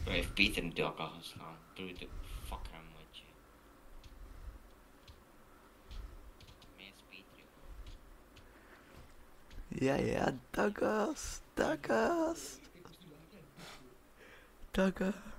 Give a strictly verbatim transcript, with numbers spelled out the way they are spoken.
Even Pieter in de deur kan gaan slaan. Doe de fuck hem met je. Meest Pieter, joh. Ja, ja, Douglas, Douglas, Douglas.